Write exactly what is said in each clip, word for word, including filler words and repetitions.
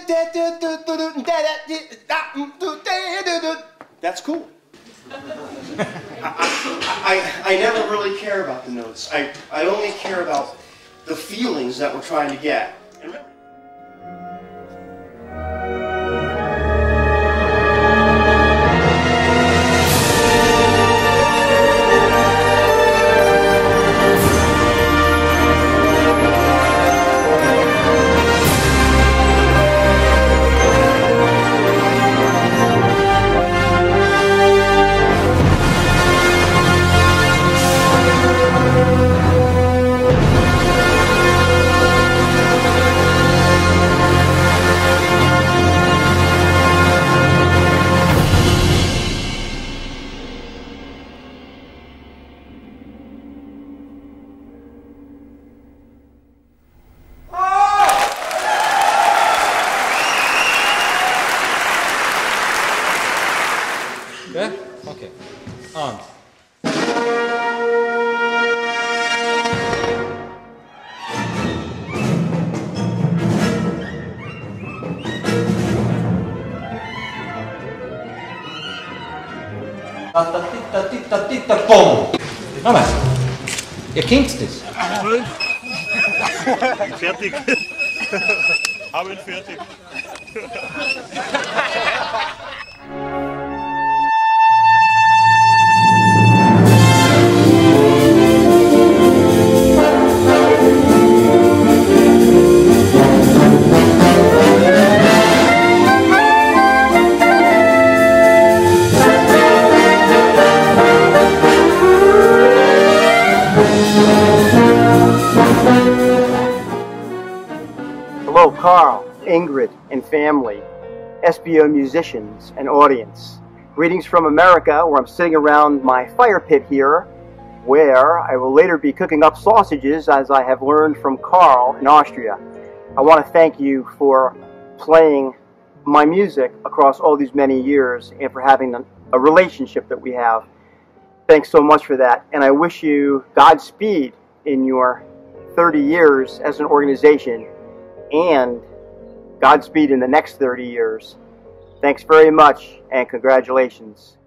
That's cool. I, I, I never really care about the notes. I, I only care about the feelings that we're trying to get. And remember, Ja? Okay. Und. Boom! Nochmal. Ihr kennt das. Fertig. Haben ihn fertig. hello, Carl, Ingrid, and family, S B O musicians and audience. Greetings from America, where I'm sitting around my fire pit here, where I will later be cooking up sausages, as I have learned from Carl in Austria. I want to thank you for playing my music across all these many years and for having a relationship that we have. Thanks so much for that, and I wish you Godspeed in your thirty years as an organization, and Godspeed in the next thirty years. Thanks very much, and congratulations.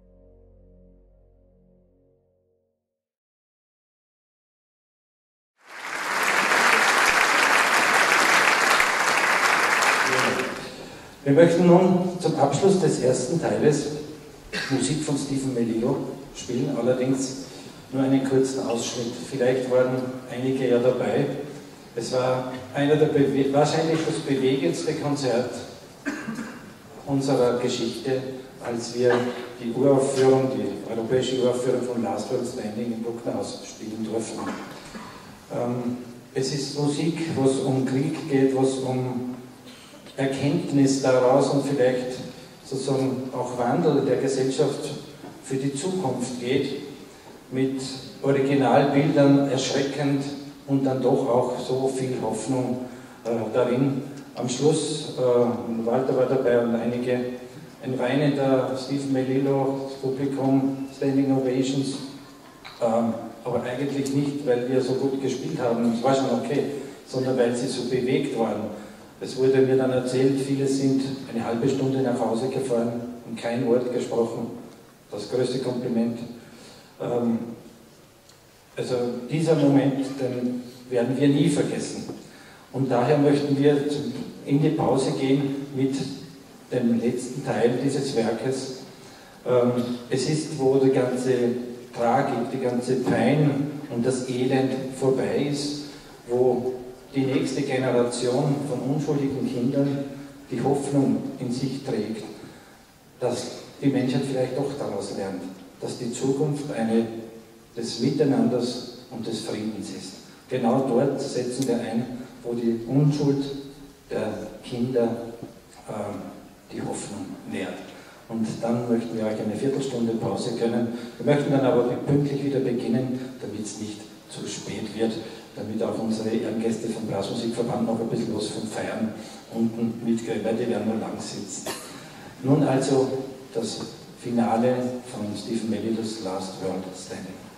Wir möchten nun zum Abschluss des ersten Teiles Musik von Stephen Melillo spielen, allerdings nur einen kurzen Ausschnitt. Vielleicht waren einige ja dabei. Es war einer der Bewe wahrscheinlich das bewegendste Konzert unserer Geschichte, als wir die Uraufführung, die europäische Uraufführung von Last World Standing in Brucknerhaus spielen durften. Ähm, es ist Musik, wo es um Krieg geht, wo es um Erkenntnis daraus und vielleicht sozusagen auch Wandel der Gesellschaft für die Zukunft geht, mit Originalbildern erschreckend und dann doch auch so viel Hoffnung äh, darin. Am Schluss, äh, Walter war dabei und einige, ein weinender Stephen Melillo, das Publikum, Standing Ovations, ähm, aber eigentlich nicht, weil wir so gut gespielt haben, es war schon okay, sondern weil sie so bewegt waren. Es wurde mir dann erzählt, viele sind eine halbe Stunde nach Hause gefahren und kein Wort gesprochen. Das größte Kompliment. Ähm, also dieser Moment, den werden wir nie vergessen. Und daher möchten wir in die Pause gehen mit dem letzten Teil dieses Werkes. Ähm, es ist, wo die ganze Tragik, die ganze Pein und das Elend vorbei ist, wo die nächste Generation von unschuldigen Kindern die Hoffnung in sich trägt, dass die Menschheit vielleicht doch daraus lernt, dass die Zukunft eine des Miteinanders und des Friedens ist. Genau dort setzen wir ein, wo die Unschuld der Kinder äh, die Hoffnung nährt. Und dann möchten wir euch eine Viertelstunde Pause gönnen. Wir möchten dann aber pünktlich wieder beginnen, damit es nicht zu spät wird, damit auch unsere Ehrengäste vom Blasmusikverband noch ein bisschen was vom Feiern unten mitkriegen, weil die werden nur lang sitzen. Nun also das Finale von Stephen Melillos Last World Standing.